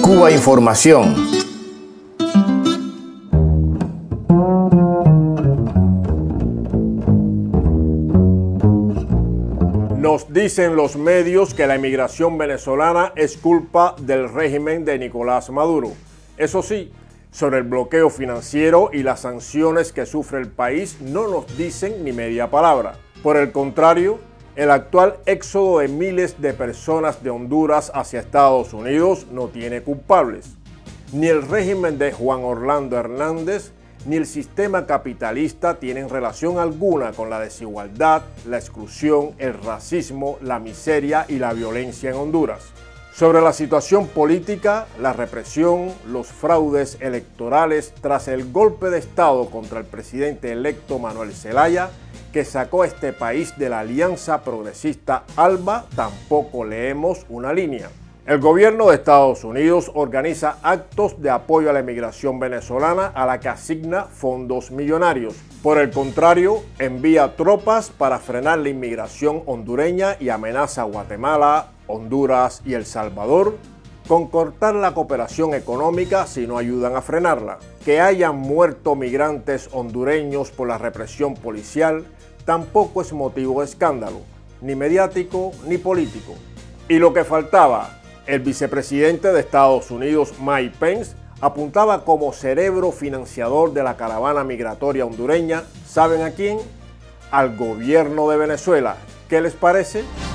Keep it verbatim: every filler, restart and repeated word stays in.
Cuba Información. Nos dicen los medios que la inmigración venezolana es culpa del régimen de Nicolás Maduro. Eso sí, sobre el bloqueo financiero y las sanciones que sufre el país no nos dicen ni media palabra. Por el contrario, el actual éxodo de miles de personas de Honduras hacia Estados Unidos no tiene culpables. Ni el régimen de Juan Orlando Hernández ni el sistema capitalista tienen relación alguna con la desigualdad, la exclusión, el racismo, la miseria y la violencia en Honduras. Sobre la situación política, la represión, los fraudes electorales tras el golpe de Estado contra el presidente electo Manuel Zelaya, que sacó a este país de la Alianza Progresista ALBA, tampoco leemos una línea. El gobierno de Estados Unidos organiza actos de apoyo a la inmigración venezolana a la que asigna fondos millonarios. Por el contrario, envía tropas para frenar la inmigración hondureña y amenaza a Guatemala, Honduras y El Salvador con cortar la cooperación económica si no ayudan a frenarla. Que hayan muerto migrantes hondureños por la represión policial tampoco es motivo de escándalo, ni mediático ni político. Y lo que faltaba, el vicepresidente de Estados Unidos, Mike Pence, apuntaba como cerebro financiador de la caravana migratoria hondureña, ¿saben a quién? Al gobierno de Venezuela. ¿Qué les parece?